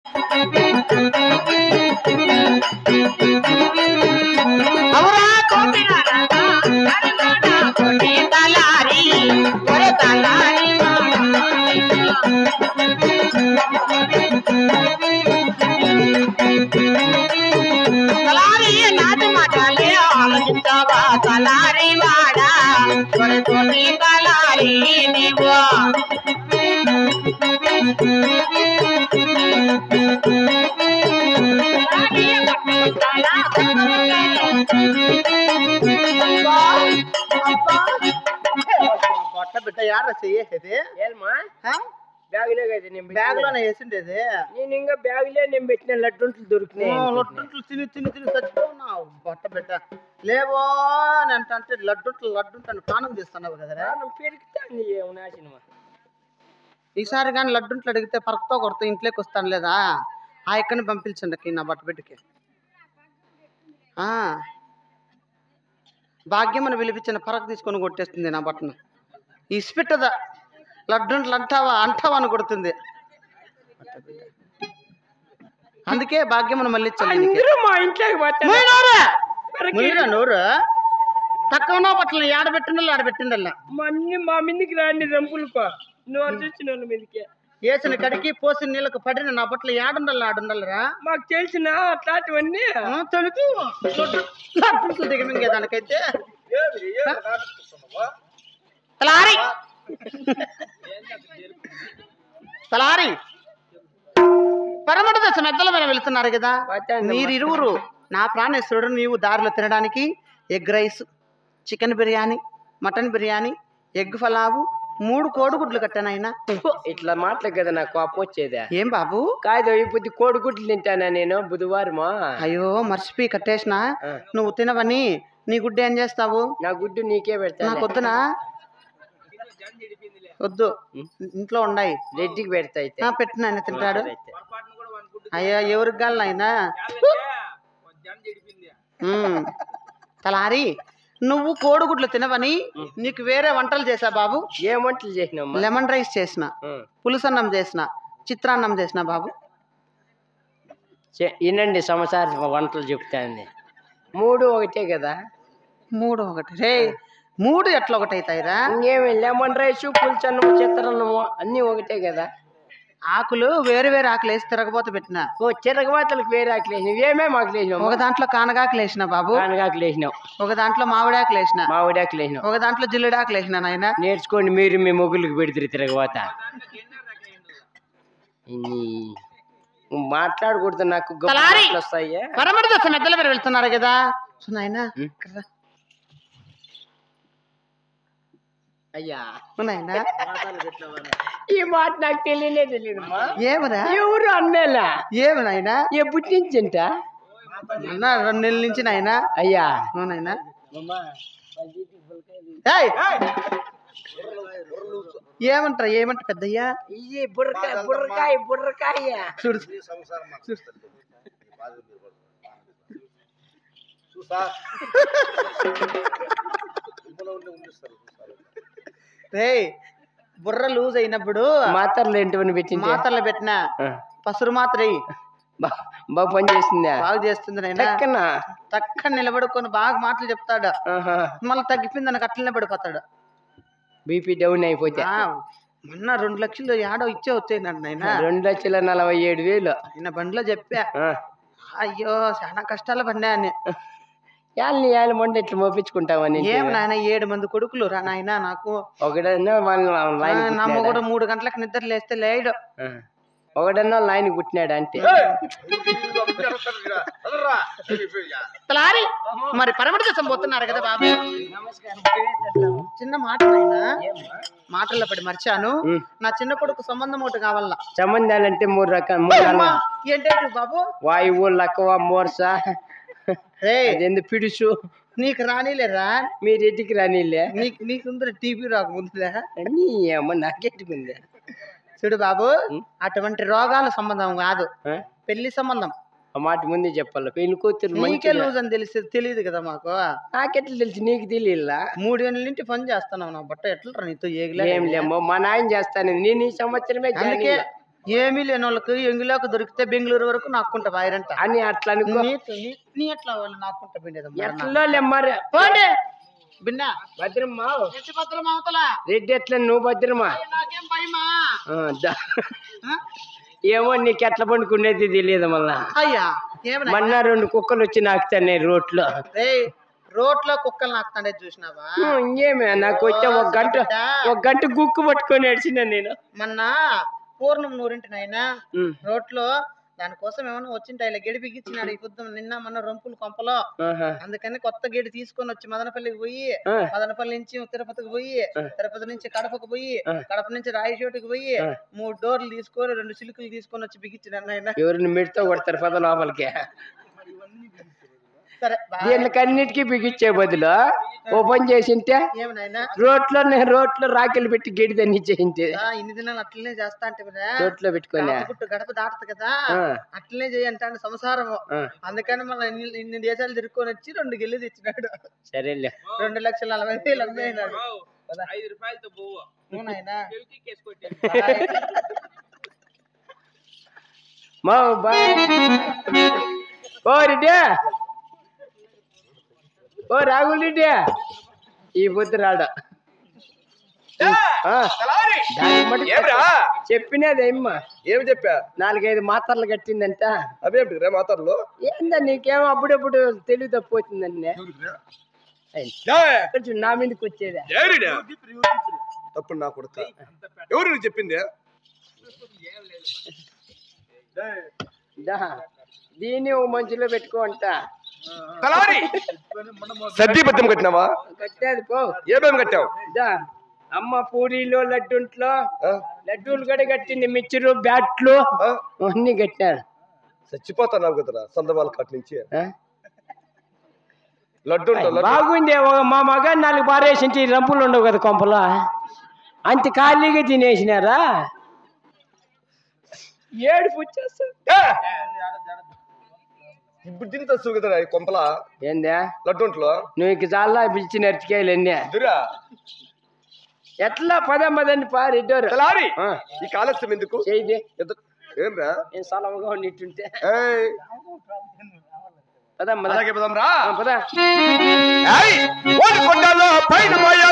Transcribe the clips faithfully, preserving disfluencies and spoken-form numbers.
తలారి వాడా తోటి తలారి నీవు పొట్ట బిడ్డ యాడ చెయ్యేది ఏమా బ్యాగులో బ్యాగ్లోనే వేసిండేది నేను ఇంకా బ్యాగులే నేను పెట్టిన లడ్డుంట్లు దొరికినాయి లడ్డుంట్లు తిని తిని తిని చచ్చిపోతున్నావు పొట్ట బిడ్డ లేవో అని అంటే లడ్డుంట్లు లడ్డుంటాను ప్రాణం తీస్తున్నావు కదరా పెరుగుతాను నాశనమా ఈసారి కానీ లడ్డుంట్లు అడిగితే పరక్తో కొడుతూ ఇంట్లోకి వస్తాను లేదా ఆ ఎక్కడిని పంపించండి నా బట్ట బిడ్డకి భాగ్యమని పిలిపించిన పరకు తీసుకొని కొట్టేస్తుంది నా బట్టను ఇసిపెట్టదా లడ్డుంట్లు అంటావా అంటావా అని కొడుతుంది అందుకే భాగ్యమని మళ్ళీ మా ఇంట్లోకి నోరు తక్కువ పట్ల ఆడబెట్టిండల్లా ఆడబెట్టిండల్లా మన్ని మా మీదకి రాండి రంపులుకో నువ్వు అర్చించిన వాళ్ళ మీదకి వేసిన కడికి పోసిన నీళ్ళకు పడిన నా బట్టలు ఏడుండల్లా ఆడుండల్లరా మాకు తెలిసిన అట్లాంటివన్నీ తెలుసు దిగమింగే దానికైతే తలారి తలారి పరమట దశ మెద్దల మీద వెళ్తున్నారు కదా మీరిరువురు నా ప్రాణేశ్వరుడు నీవు దారిలో తినడానికి egg rice chicken biryani mutton biryani egg pulao మూడు కోడిగుడ్లు కట్టానైనా ఇట్లా మాటలు కదా నాకు కోపం వచ్చేదా ఏం బాబు కాదు ఇప్పుడు కోడిగుడ్లు తింటానా నేను బుధవారమా అయ్యో మర్చిపోయి కట్టేసినా నువ్వు తినవని నీ గుడ్డు ఏం చేస్తావు నా గుడ్డు నీకే పెడతా నాకు వద్దునా వద్దు ఇంట్లో ఉన్నాయి రెడ్డికి పెడతా అయితే పెట్టిన ఆయన తింటాడు అయ్యా ఎవరికి గాలి అయినా తలారి నువ్వు కోడిగుడ్లు తినవని నీకు వేరే వంటలు చేసా బాబు ఏం వంటలు చేసినావు లెమన్ రైస్ చేసిన పులుసన్నం చేసిన చిత్రాన్నం చేసిన బాబు వినండి సంవత్సరం వంటలు చెప్తాంది మూడు ఒకటే కదా మూడు ఒకటి రే మూడు ఎట్లా ఒకటి అవుతాయిరా ఇంకేమి లెమన్ రైస్ పులుసన్నము చిత్రాన్నము అన్ని ఒకటే కదా ఆకులు వేరు వేరు ఆకులు వేసి తిరగబోత పెట్టినా ఓ చిరగబాతలకు వేరే ఆకులు వేసినావు ఏమేమి ఆకులు వేసినావు ఒక దాంట్లో కానగాకులు వేసిన బాబు కానగాకులు వేసినావు ఒక దాంట్లో మామిడాకులు వేసిన మామిడాకులు వేసినావు ఒక దాంట్లో జిల్లుడాకులు వేసిన నాయన నేర్చుకోండి మీరు మీ మొగుళ్ళకి పెడితే తిరగబాత మాట్లాడకూడదు నాకు వస్తాయి పరమట దశ మెద్దల మీద వెళ్తున్నారు కదా సో నాయన అయ్యా నాయన ఈ మాట నాకు తెలియనే తెలియదు ఏమరా ఎవరు అన్నేలా ఏమి నాయన ఎప్పటి నుంచి అంట అన్న రెండు నెలల నుంచి నాయన అయ్యా నాయన ఏమంటారా ఏమంట పెద్దయ్యా ఇది బుర్రకాయ బుర్రకాయ బుర్రకాయ చూడు రే బుర్ర లూజ్ అయినప్పుడు మాత్రలు ఏంటి పెట్టింది మాత్రలు పెట్టినా పసురు మాత్ర బాగా పని చేస్తుందా బాగా చేస్తుంది నాయన తక్కన నిలబడుకొని బాగా మాటలు చెప్తాడు మళ్ళీ తగ్గిపోయింది దానికి అట్లనే పడిపోతాడు బీపీ డౌన్ అయిపోతే మొన్న రెండు లక్షలు ఏడో ఇచ్చే వచ్చేయండి నాయన రెండు లక్షల నలభై ఏడు వేలు ఆయన బండిలో చెప్పా అయ్యో చాలా కష్టాలు పడినా అని యాళ్ళని యాళ్ళ మొండ ఇట్లా మోపించుకుంటామని ఏం నాయన ఏడు మంది కొడుకులు రా నాయన నాకు ఒకడన్నా నమ్మ కూడా మూడు గంటలకు నిద్ర లేస్తే లేడు ఒకడన్నా లైన్ పుట్టినాడు అంటే మరి పరమట దశం పోతున్నారు కదా బాబు చిన్న మాట నాయన మాటల్లో పడి మర్చాను నా చిన్న కొడుకు సంబంధం ఒకటి కావాలా సంబంధాలంటే మూడు రకాల మూడు ఏంటంటే బాబు వాయువు లక్కవ మోర్స ఎందు పిడుసు నీకు రానిలేరా మీ రెడ్డికి రానిలే నీకు నీకుందర టీవీ రాకముందులే నీ అమ్మ నాకెట్టుకుంది చూడు బాబు అటువంటి రోగాల సంబంధం కాదు పెళ్లి సంబంధం ఆ మాట ముందే చెప్పాలి పెళ్లి కూతురు నీకే లూజ్ అని తెలిసి తెలియదు కదా మాకు నాకెట్లా తెలిసి నీకు తెలియలా మూడేళ్ళ నుంచి పని చేస్తున్నావు నా బట్ట ఎట్లా నీతో ఏం లేమ్మో మా నాయన చేస్తాను నేను ఈ సంవత్సరమే అందుకే ఏమీ లేని వాళ్ళకి ఎంగిలోకి దొరికితే బెంగళూరు వరకు నాకుంటా బాయరంట అని అట్లా అనుకో. నీ ఎట్లా వాళ్ళు నాకుంటా పిండేది ఎట్లా మరి పోండి బిన్నా భద్రమ్మా ఎట్టి భద్రమా అవతల రెడ్డి ఎట్లా నువ్వు భద్రమా? నాకేం భయమా? ఏమో నీకు ఎట్లా పండుకునేది తెలియదు మళ్ళా. అయ్యా ఏమన్నా మొన్న రెండు కుక్కలు వచ్చి నాకుతాయి రోడ్లో. రోడ్లో కుక్కలు నాకుతాండే చూసినావా? ఇంకేమే నాకు వచ్చా ఒక గంట ఒక గంట గుక్కు పట్టుకొని ఏడ్చినా నేను. మొన్న పూర్ణం నూరింటి నాయన రోడ్లో దానికోసం ఏమన్నా వచ్చింటా ఇలా గేడి బిగించినాడు ఈ పొద్దున నిన్న మొన్న రొంపులు కొంపలో. అందుకని కొత్త గేడి తీసుకొని వచ్చి మదనపల్లికి పోయి, మదనపల్లి నుంచి తిరుపతికి పోయి, తిరుపతి నుంచి కడపకు పోయి, కడప నుంచి రాయచోటికి పోయి మూడు డోర్లు తీసుకొని రెండు సిలుకులు తీసుకొని వచ్చి బిగించినాడు నాయన. ఎవరిని మెడితో కొడతారు పద లోపలికి. సరే దీనికన్నిటికీ బిగించే బదులు ఓపెన్ చేసింటే రోడ్లో రోడ్లో రాకెలు పెట్టి గేడి దాన్ని ఇచ్చేసింటే ఇన్ని దినాలు అట్లనే చేస్తా అంటే రోడ్లో పెట్టుకొని గడప దాటదు కదా అట్లనే చేయంటే సంసారం. అందుకని మళ్ళీ ఇన్ని దేశాలు తిరుక్కొని వచ్చి రెండు గిల్లు తెచ్చినాడు. సరేలే రెండు లక్షల నలభై వేలు అమ్మేనాడు. మా ఓ రెడ్డి ఓ రాగులరెడ్డి ఈ పొద్దు రాడ చెప్పినది అమ్మ. ఏమి చెప్పా? నాలుగైదు మాత్రలు కట్టిందంట. అవే మాత్రలు ఏందా నీకేమో అప్పుడప్పుడు తెలివి తప్పిపోతుందండి. నా మీదకి వచ్చేదా తప్పుడు నా కొడుక ఎవరు చెప్పింది? దీన్ని ఓ మంచులో పెట్టుకో అంట. సద్ది బద్దం కట్టినావా? కట్టేది పో. ఏమేమి కట్టావు? అమ్మ పూరీలు లడ్డుంట్లో లడ్డూలు కూడా కట్టింది. మిక్చరు బ్యాట్లు అన్ని కట్టారు. చచ్చిపోతావు కదరా సందమాల కాటి నుంచి. లడ్డు బాగుంది. మా మగ నాలుగు పారేసింటి రంపులు ఉండవు కదా కొంపలో, అంత ఖాళీగా తినేసినారా? ఏడుపు వచ్చేస్తా. ఇప్పుడు తింటూ కదా కొంపల ఏందా లడ్డుంట్లో నువ్వు ఇక చాలా పిలిచి నరిచికాయలు అన్నీ ఎట్లా పదం పదండి పారిడ్డారు. ఈ కాలస్యం ఎందుకు? ఏమ్రా నేను సలవుగా ఉన్నట్టుంటే అలాగే పదం రా. పద కొండలో పైన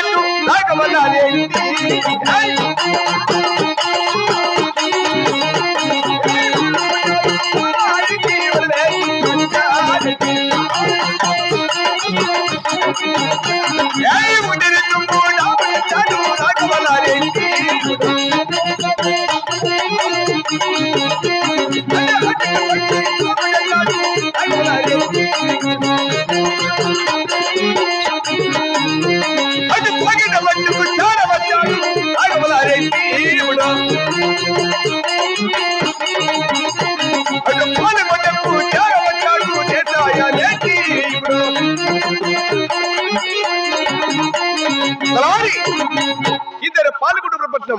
ఇద్దరు పాల్గొంటు ప్రపంచం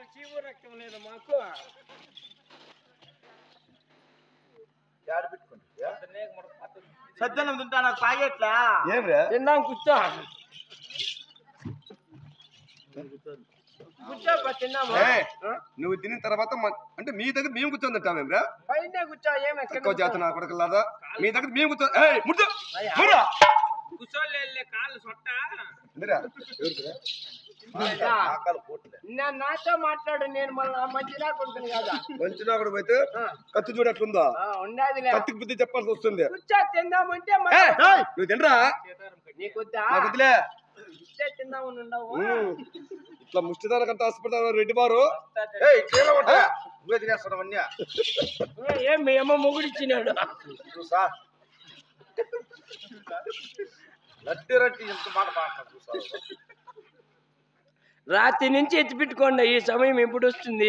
సజ్జనం తింటా నాకు తాగేట్లా తిందాం. కూర్చో నువ్వు తిన్న తర్వాత అంటే మీ దగ్గర మేము కూర్చొని తింటామేమ్రా? పైన కూర్చో. ఏమి ఎక్కువ చేత నా కొడకలాదా మీ దగ్గర మేము కూర్చో. నాతో మాట్లాడు. నేను మళ్ళీ మంచిగా కొడుకుని కదా. మంచిగా కూడా పోతే కత్తి చూడు అట్లుందా? ఉండదు. కత్తికి బుద్ధి చెప్పాల్సి వస్తుంది. కూర్చో తిందామంటే నువ్వు తినరా? నీకొద్దా తిందామని ఉండవు. ఇట్లా ముష్టిదానికంటే హాస్పిటల్ రెడ్డి బారు ఏం ఏమో మొగుడిచ్చినాడు. రాత్రి నుంచి ఎత్తి పెట్టుకోండి. ఈ సమయం ఎప్పుడు వస్తుంది?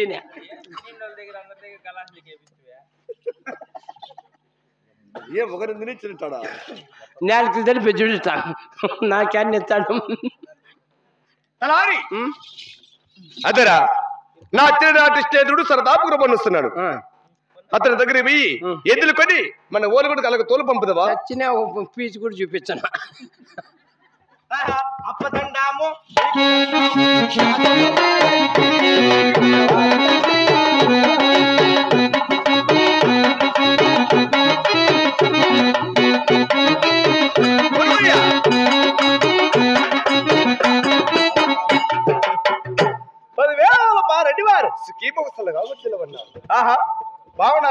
ఏ ఒకరి తినిచ్చుంటాడా? నేలకి తెలిపి చూడుతా నాకేన్ని ఇస్తాడు. అదేరా నా చిన్ననాటి స్నేహితుడు సరదాపురం పనిస్తున్నాడు. అతని దగ్గర పోయి ఎద్దులు కొని మన ఓలు కూడా అలాగ తోలు పంపుదావా? వచ్చిన పీచు కూడా చూపించాను. అప్పదండాము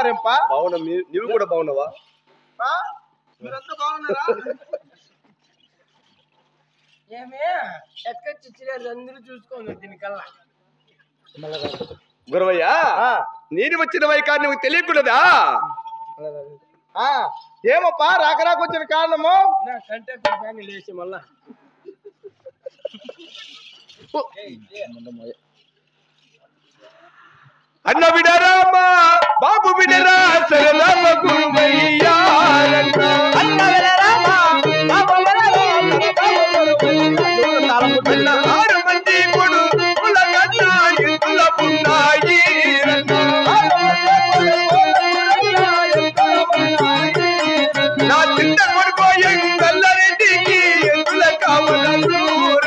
బాగున్నారేంపా? బాగున్నా. మీ- నీవు కూడా బాగున్నావా? ఆ? మీరంతా బాగున్నారా? ఏమే ఎక్కచ్చి ఇచ్చినారు అందరూ చూసుకోండి దీనికల్లా. గురవయ్యా, నేను వచ్చిన వైకా నువ్వు తెలియకూడదా? ఆ, ఏమప్పా రాక రాక వచ్చిన కారణము? నా కంటే ఫ్యాన్ లేచి మళ్ళా అన్న విడరామా బాబు విడరా సరదామ గురువయ్యా అన్న విడరామా బాబు విడరా ఆరు మంది కొడు కుల కన్నా ఎత్తుల పున్నాయి నా చిన్న కొడుకో ఎంగల్లరెడ్డికి ఎత్తుల కావలరు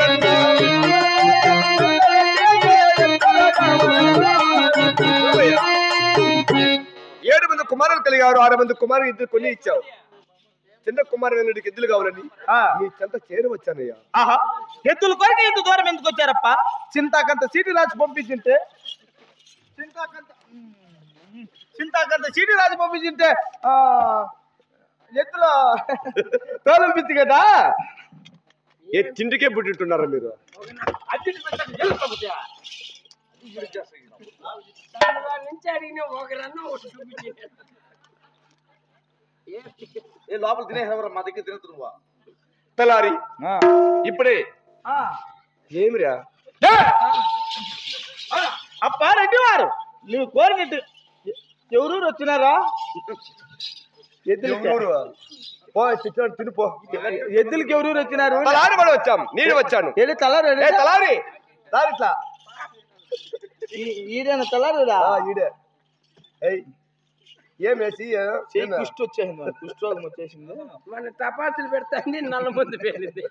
ఏడు మంది కుమారులు కలిగారు. ఆరు మంది కుమారులు ఇద్దరు కొని ఇచ్చావు. చిన్న కుమారుడికి ఎద్దులు కావాలని నీ చెంత చేరవచ్చానయ్యా. ఆహా, ఎద్దుల కొరకు ఇంత దూరం ఎందుకు వచ్చారప్ప? చింతాకంత సీటీ రాసి పంపించింటే చింతాకంత చింతాకంత సీటీ రాసి పంపించింటే ఆ ఎద్దుల తోలంపిత్తి కదా. ఏ తిండికే పుట్టింటున్నారా మీరు? నుంచి అడిగిన ఒకరన్నా ఒకటి చూపించి ఏ లోపల తినేసేవరా, మా దగ్గర తిరుగుతున్నావా? తలారి ఇప్పుడే ఏమిరా అప్ప రెడ్డి వారు నువ్వు కోరినట్టు ఎవరూరు వచ్చినారా? తినిపో. ఎద్దులకి ఎవరూరు వచ్చినారు? తలారి పడి వచ్చాం. నేను వచ్చాను. ఏది తలారు? ఏ తలారి రారు ఇట్లా. ఈడేనా తలారురా? ఈడే. ఏయ్ ఏం వేసి కుష్టి వచ్చేసింది, కుష్ఠరోగం వచ్చేసింది. మన తపాసులు పెడతాండి నల్ల మంది పేరింది.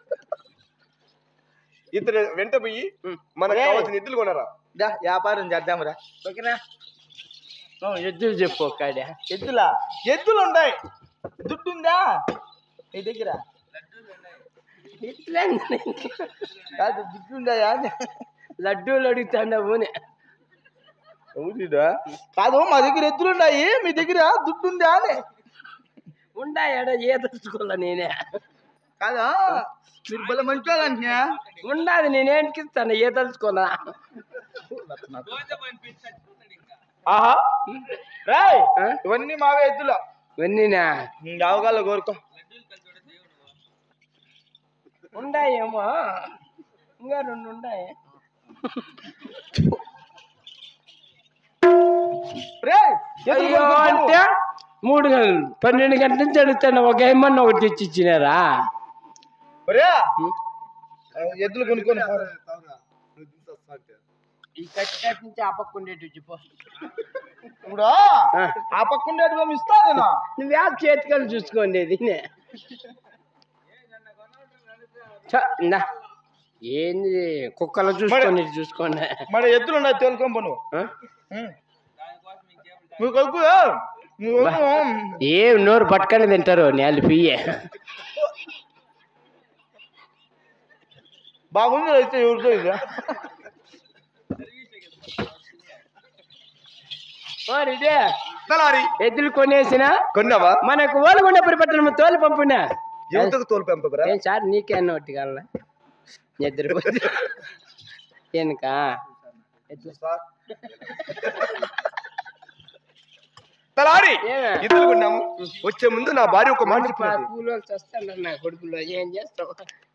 ఇద్దరు వెంట పోయి మనకు కావాల్సిన ఎద్దులు కొనరా. వ్యాపారం చేద్దాంరా. ఓకేనా? ఎద్దులు చెప్పు ఒక్కడే. ఎద్దులా? ఎద్దులు ఉన్నాయి. దుడ్డు ఉందా నీ దగ్గర? ఇట్లా కాదు, దుడ్డు ఉందా? లడ్డూలు అడుగుతాండవు కాదు, మా దగ్గర ఎద్దులు ఉన్నాయి, మీ దగ్గర దుడ్డు ఉందా అని. ఉండా ఎడ ఏ తెచ్చుకోలే నేనే. కాదా, మీరు బల మంచి వాళ్ళంటే ఉండాది నేనేంటికి ఇస్తాను ఏ తలుచుకోనా. ఆహా రాయ్, ఇవన్నీ మావే ఎద్దులు. ఇవన్నీనా అవగాలో కోరుకో. ఉండాయేమో, ఇంకా రెండు ఉండాయి. అయ్యో అంటే మూడు గంటలు పన్నెండు గంటల నుంచి అడుగుతాను. ఒక ఏమన్నా ఒకటి తెచ్చి ఇచ్చినారా? ఎద్దులు కొనుక్కొని ఈ కట్టి కట్టి నుంచి ఆ పక్క ఉండేటి చెప్పు. ఇప్పుడు ఆ పక్క ఉండేటి ఇస్తా నేను. నువ్వు యా చేతికలు చూసుకోండి. దీనే ఏంది కుక్కలు చూసుకోండి చూసుకోండి. మరి ఎద్దులు ఉన్నాయి తోలుకొని పో నువ్వు. నువ్వు కొడుకు ఏ నోరు పట్టుకొని తింటారు నేల పియ్యే. బాగుంది అయితే ఎవరితో ఇది. ఇదే తలారి ఎద్దులు కొనేసిన కొన్నావా? మనకు ఓలగుండ పరిపట్టణం తోలు పంపునా. యువతకు తోలు పెంపరా? ఏం సార్ నీకే అన్న ఒకటి కావాల నిద్రపోతే వెనుక తలారి ఇద్దరు కొన్నాము. వచ్చే ముందు నా భార్య ఒక మాట కూలో వస్తాను నా కొడుకులో ఏం చేస్తావు.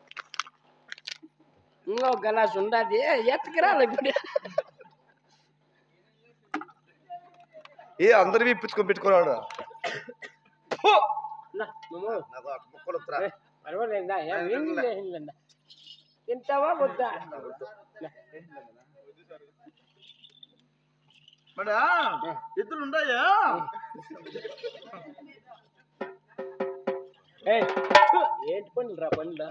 ఇంకో గలాస్ ఉండదు ఎత్తుకురాలి. ఏ అందరివి ఇప్పించుకొని పెట్టుకున్నాడు. తింటావా వద్దా? మడా ఎద్దులు ఉన్నాయా? ఏంటి పండ్లు రా పండ్లు.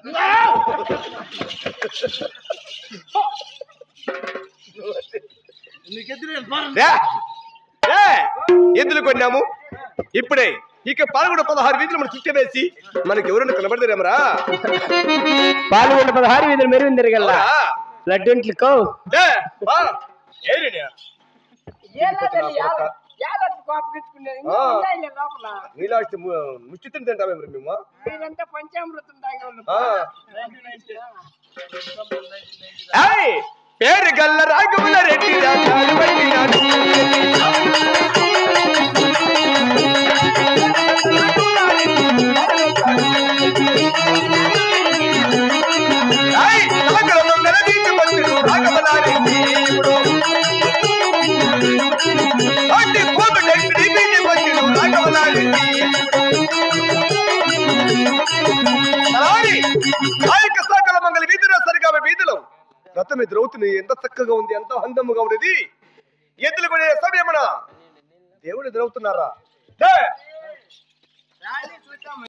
ఎద్దులు కొన్నాము. ఇప్పుడే ఇక పాల్గొండ పదహారు వీధులు మనం చుట్ట వేసి మనకి ఎవరైనా కనబడతారేమరా? పాల్గొండ పదహారు వీధులు మెరుగు తిరగల్లా లడ్డూంట్లుకో జాగ్రత్త కోపగించుకునేది ఆ. లోపల నీలాంటి ముచ్చి తింటామే మరి మేము మీరంతా పంచామృతం తాగేవాళ్ళు ఆ. ఏయ్, పేరు గల్ల రాఘవుల రెడ్డి రాజాలు పట్టినాడు. ఏయ్, సాగరము నెరదీసి వచ్చును రాఘవలారెడ్డి ఇప్పుడు. అట్టి కోమటెంటి వీధి వచ్చును రాఘవలారెడ్డి అలాని నాయక సాగల మంగళ వీధిలో సరిగా వీధిలో రథం ఎదురవుతుంది. ఎంత చక్కగా ఉంది, ఎంత అందముగా ఉన్నది. ఎద్దులు కొనే సమయమున దేవుడు ఎదురవుతున్నారా?